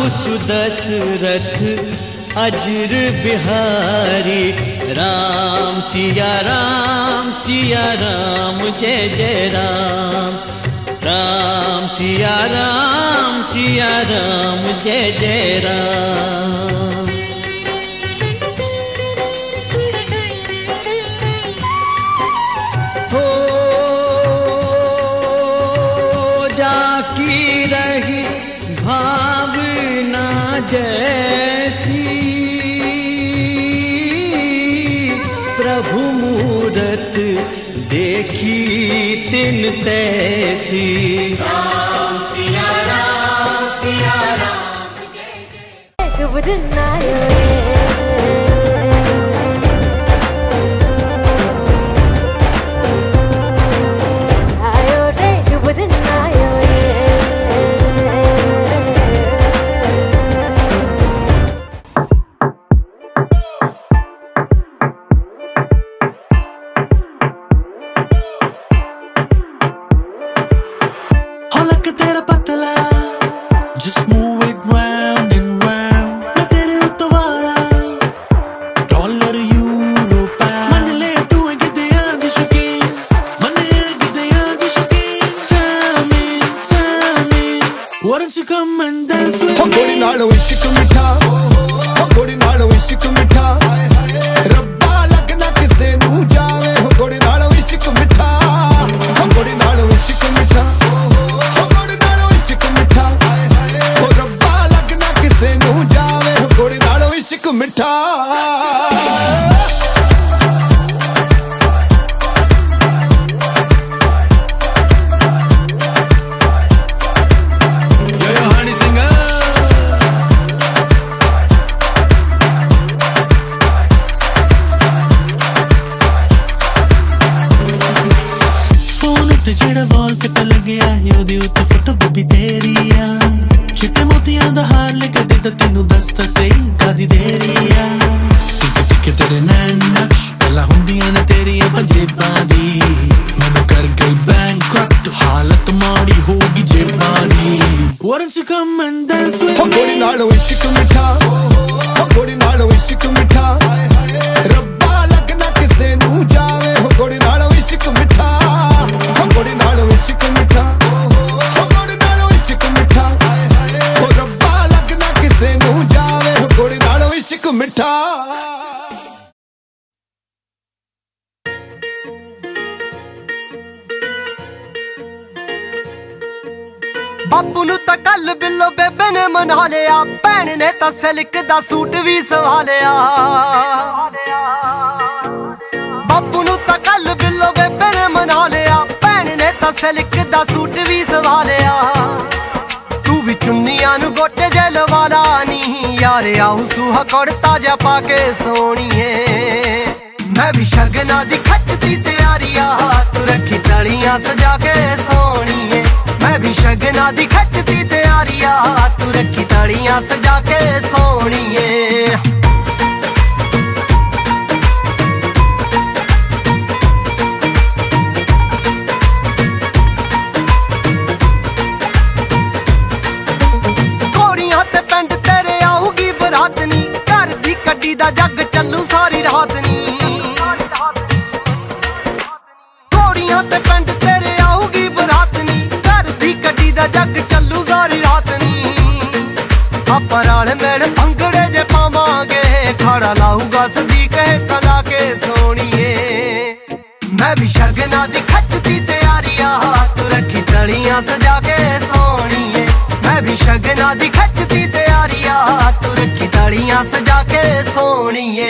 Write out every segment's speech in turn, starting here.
सुदशरथ अजर बिहारी। राम सिया राम जय जय राम। राम सिया राम जय जय राम। हो जाकी रही भावना जैसी, प्रभु मूरत देखी तिन तैसी। राम सिया राम जय जय। शुभ दिन आयो रे, शुभ दिन आयो रे। तेरा पतला just move it round and round। मैं तेरे उतवारा डॉलर यूरो पाउंड। मन ले तू है किदियां दी शौकीन, मन है किदियां दी शौकीन। Tell me why don't you come and dance with me। हो गोरी नालों इश्क मिठा, हो गोरी नालों इश्क मिठा। रब्बा लगना किसे नू जावे। हो गोरी नालों इश्क मिठा, हो गोरी नालों इश्क मिठा। मिठा फोन उत्ते जेड़ा वॉल पे तो लग्या है ओदी उत्ते फोटो बेबी तेरी आ। चिट्टे मोतियां दा हार लेके दे तेनू दस्ता सही कादी देरी आ। टिके टिके तेरे नैन नक्श गल्लां हुंदियां ने तेरियां पंजेबां दी। मैनू कर गई बैंकक्रप्ट हालत माड़ी होगी जेबां दी। Why don't you come and dance with me। हो गोरी नालों इश्क मिठा, हो गोरी नालों इश्क मिठा। रब्बा लगना किसे नू जावे। हो गोरी नालों इश्क मिठा, हो गोरी नालों इश्क मिठा। हो गोरी नालों इश्क मिठा। हो रब्बा लगना किसे नू जावे। हो गोरी नालों इश्क मिठा। बापू नू तां कल बिल्लो बेबे ने मना लिया, भैन ने तां सिल्क दा सूट भी सवा लिया। बापू नू तां कल बिल्लो बेबे ने मना लिया, भैन ने तां सिल्क दा सूट भी सवा लिया। तू भी चुन्नियां नू गोटे जे लवाला नी यार, आऊ सूहा कुड़ता जा पाके सोणीए। मैं भी शगना दी खचदी तैयारिया, तू रखी तलियां सजा के सोणीए। मैं भी शगना दी खचदी तैयारिया, तू रखी तलियां सजा के सोणीए। घोड़ियां ते पिंड तेरे आऊगी बरात नी, घर दी कड्डी दा जग चलू सारी रात नी। घोड़ियां ते पिंड तेरे आऊगी बरात नी, घर दी कड्डी दा जग चलू सारी रात नी। आपां रल मिल भंगड़े जे पावांगे, खड़ा लाऊगा सदीक कला के सोणीए। मैं भी शगना दी खचदी तैयारिया, तू रखी तलियां सजा के सोणीए। मैं भी शगना दी खचदी तैयारिया, तू रखी तलियां सजा के सोणीए।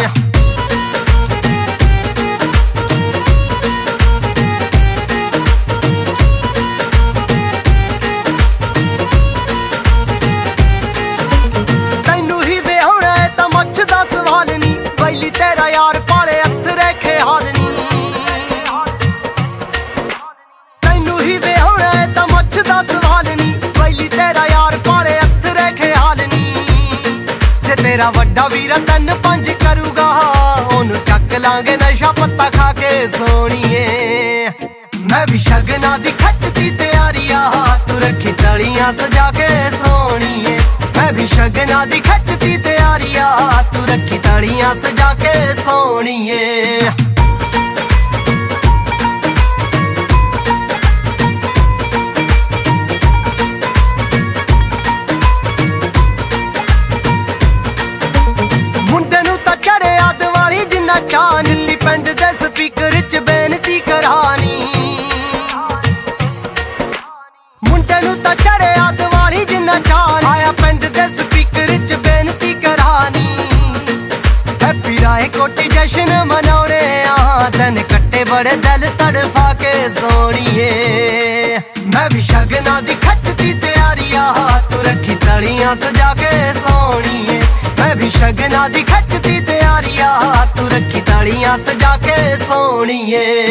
तैनू ही विआहना है तां मुछ दा सवाल नी, वैली तेरा यार पाले हत्थ रखे हाल नी। तैनू ही विआहना है तां मुछ दा सवाल नी, वैली तेरा यार पाले हत्थ रखे हाल नी। जे तेरा वड्डा वीर 3-5 करूगा, ओनू चक लांगे नशा पत्ता खा के सोणीए। मैं भी शगना दी खचदी तैयारिया, तू रखी तलियां सजा के सोणीए। मैं भी शगना दी खचती तैयारिया, तू रखी तालियां सजा के सोनिए। मुंडे नू तां चढ़िया दिवाली जिन्ना चाऽ, नीली पिंड दे स्पीकर च बेनती करानी। मुंडे नू तां चढ़िया दिवाली जिन्ना चाऽ, आया पिंड दे स्पीकर च बेनती करानी। हैप्पी राय कोटी जश्न मनाउणे आ, दिन कट्टे बड़े दिल तड़फा के सोनिए। मैं भी शगना दी खचती तैयारिया, तू रखी तालियां सजा के सोनिए। मैं भी शगना दी खचती तैयारिया, तू रखी तालियां सजा के सोनिए।